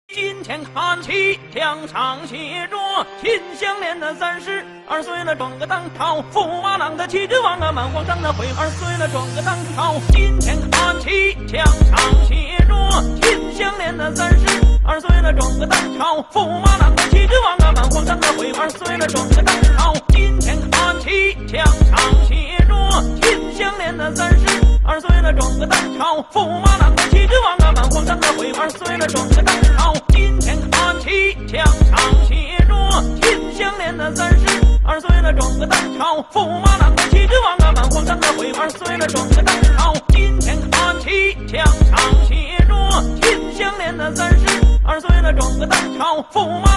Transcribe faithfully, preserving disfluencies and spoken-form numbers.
今天看齐墙上写着秦香莲的三十二岁了，装个当朝驸马郎的齐君王啊，满皇上的悔二岁了，装个当朝。今天看齐墙上写着秦香莲的三十二岁了，装个当朝驸马郎的齐君王啊，满皇上的悔二岁了，装个当朝。今天看齐墙上写着秦香莲的三十二岁了，装个当朝驸马郎的齐君王啊，满皇上的悔二岁了，装个当朝。今天看齐墙上写着秦香莲的三十二岁了，装个当朝驸马郎的齐君王啊，满皇上的悔二岁了，装个当朝。今天看齐墙上写着秦香莲的三十二岁了，装个当朝驸马